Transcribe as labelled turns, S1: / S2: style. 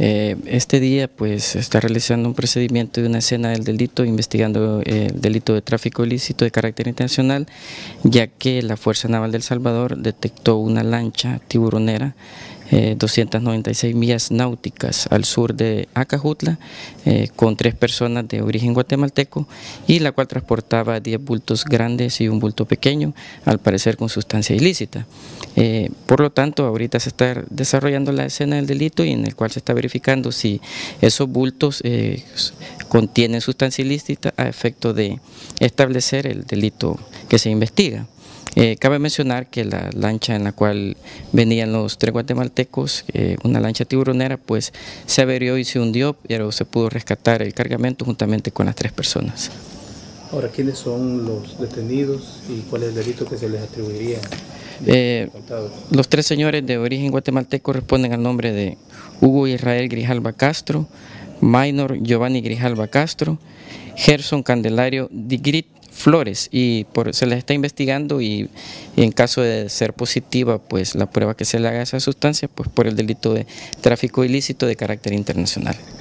S1: Este día pues se está realizando un procedimiento de una escena del delito, investigando el delito de tráfico ilícito de carácter internacional, ya que la Fuerza Naval de El Salvador detectó una lancha tiburonera 296 millas náuticas al sur de Acajutla, con 3 personas de origen guatemalteco, y la cual transportaba 10 bultos grandes y un bulto pequeño, al parecer con sustancia ilícita. Por lo tanto, ahorita se está desarrollando la escena del delito, y en el cual se está verificando si esos bultos contienen sustancia ilícita a efecto de establecer el delito que se investiga. Cabe mencionar que la lancha en la cual venían los 3 guatemaltecos, una lancha tiburonera, pues se averió y se hundió, pero se pudo rescatar el cargamento juntamente con las 3 personas.
S2: Ahora, ¿quiénes son los detenidos y cuál es el delito que se les atribuiría?
S1: Los 3 señores de origen guatemalteco responden al nombre de Hugo Israel Grijalva Castro, Maynor Giovanni Grijalva Castro, Gerson Candelario Digrit Flores, y se les está investigando, y en caso de ser positiva pues la prueba que se le haga a esa sustancia, pues por el delito de tráfico ilícito de carácter internacional.